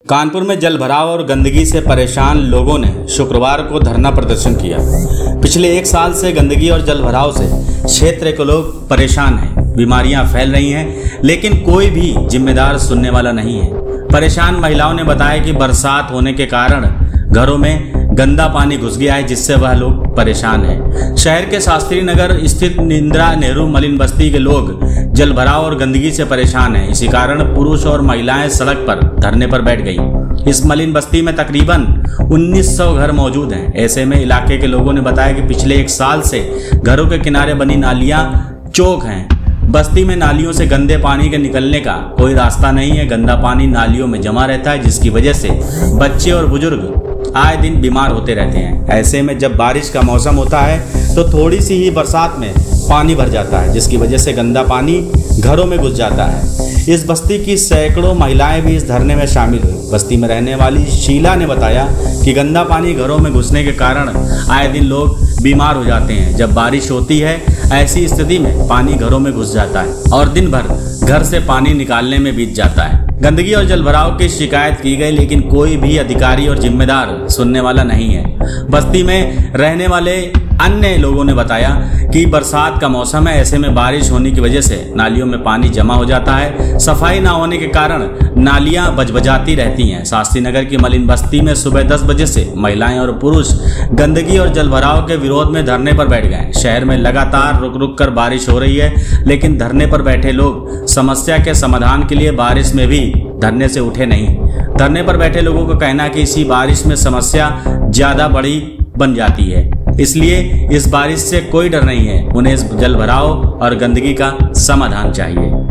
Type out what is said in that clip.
कानपुर में जल भराव और गंदगी से परेशान लोगों ने शुक्रवार को धरना प्रदर्शन किया। पिछले एक साल से गंदगी और जल भराव से क्षेत्र के लोग परेशान हैं। बीमारियां फैल रही हैं, लेकिन कोई भी जिम्मेदार सुनने वाला नहीं है। परेशान महिलाओं ने बताया कि बरसात होने के कारण घरों में गंदा पानी घुस गया है, जिससे वह लोग परेशान हैं। शहर के शास्त्री नगर स्थित इंदिरा नेहरू मलिन बस्ती के लोग जल भराव और गंदगी से परेशान हैं। इसी कारण पुरुष और महिलाएं सड़क पर धरने पर बैठ गई। इस मलिन बस्ती में तकरीबन 1900 घर मौजूद हैं। ऐसे में इलाके के लोगों ने बताया कि पिछले एक साल से घरों के किनारे बनी नालियां चौक हैं। बस्ती में नालियों से गंदे पानी के निकलने का कोई रास्ता नहीं है। गंदा पानी नालियों में जमा रहता है, जिसकी वजह से बच्चे और बुजुर्ग आए दिन बीमार होते रहते हैं। ऐसे में जब बारिश का मौसम होता है तो थोड़ी सी ही बरसात में पानी भर जाता है, जिसकी वजह से गंदा पानी घरों में घुस जाता है। इस बस्ती की सैकड़ों महिलाएं भी इस धरने में शामिल हुई। बस्ती में रहने वाली शीला ने बताया कि गंदा पानी घरों में घुसने के कारण आए दिन लोग बीमार हो जाते हैं। जब बारिश होती है, ऐसी स्थिति में पानी घरों में घुस जाता है और दिन भर घर से पानी निकालने में बीत जाता है। गंदगी और जलभराव की शिकायत की गई, लेकिन कोई भी अधिकारी और जिम्मेदार सुनने वाला नहीं है। बस्ती में रहने वाले अन्य लोगों ने बताया कि बरसात का मौसम है, ऐसे में बारिश होने की वजह से नालियों में पानी जमा हो जाता है। सफाई ना होने के कारण नालियां बजबजाती रहती हैं। शास्त्री नगर की मलिन बस्ती में सुबह 10 बजे से महिलाएं और पुरुष गंदगी और जलभराव के विरोध में धरने पर बैठ गए। शहर में लगातार रुक रुक कर बारिश हो रही है, लेकिन धरने पर बैठे लोग समस्या के समाधान के लिए बारिश में भी धरने से उठे नहीं। धरने पर बैठे लोगों का कहना है कि इसी बारिश में समस्या ज्यादा बड़ी बन जाती है, इसलिए इस बारिश से कोई डर नहीं है। उन्हें इस जलभराव और गंदगी का समाधान चाहिए।